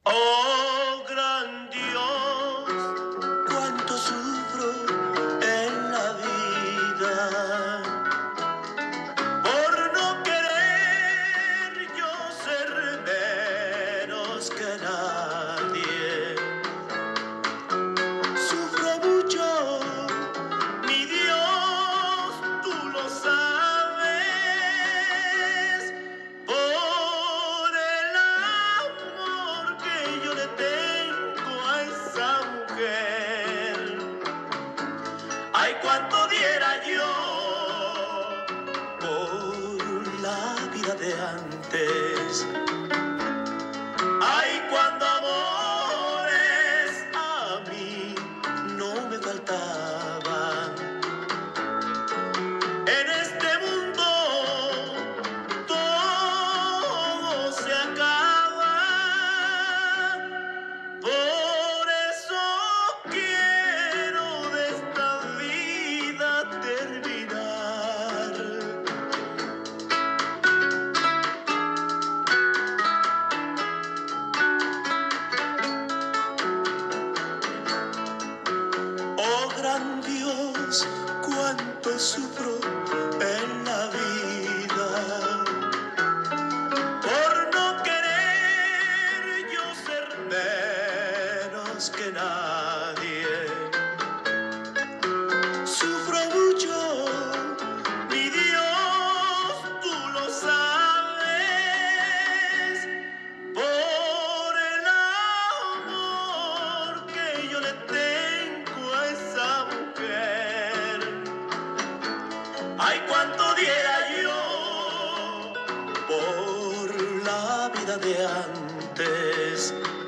Oh, gran Dios, cuánto sufro en la vida por no querer yo ser menos que nadie. Sufro mucho, mi Dios, tú lo sabes, por el amor que yo le tengo a esa mujer. Ay, cuánto diera yo por la vida de antes. Ay, cuando amores a mí no me faltaban. En este mundo todo se acaba. Por eso quiero de esta vida terminar. Oh, gran Dios, cuánto sufro en la vida por no querer yo ser menos que nadie. Sufro mucho, mi Dios, tú lo sabes, por el amor que yo le tengo a esa mujer. Ay, cuánto diera yo por la vida de antes.